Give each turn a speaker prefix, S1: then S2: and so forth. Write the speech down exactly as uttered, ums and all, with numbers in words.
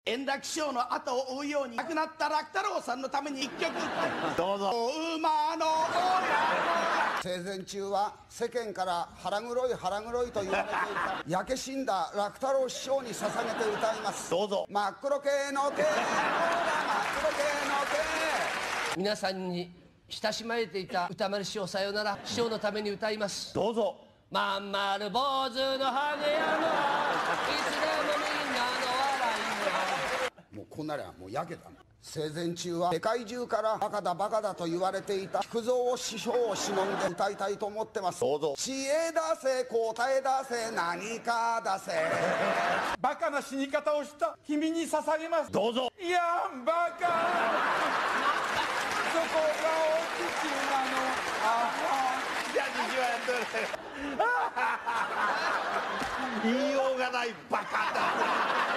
S1: 円楽師匠の後を追うように亡くなった楽太郎さんのために一曲歌います。どうぞ。馬の親子。
S2: 生前中は世間から腹黒い腹黒いと言われていた焼け死んだ楽太郎師匠に捧げて歌います。
S1: どうぞ。
S2: 真っ黒系の系、ほら真っ黒系の系。
S3: 皆さんに親しまれていた歌丸師匠さよなら、師匠のために歌います。
S1: どうぞ。
S3: まんまる坊主のハゲ山、いつでもみんなの笑い
S2: もうこんなりゃもう焼けた。生前中は世界中からバカだバカだと言われていた菊蔵師匠を忍んで歌いたいと思ってます。
S1: どうぞ。
S2: 知恵出せ答え出せ何か出せ。
S4: バカな死に方をした君に捧げます。
S1: どうぞ。
S4: いやんバカ、そこがお口なの。あ
S1: じゃあにじはやってくれ。言いようがないバカだ。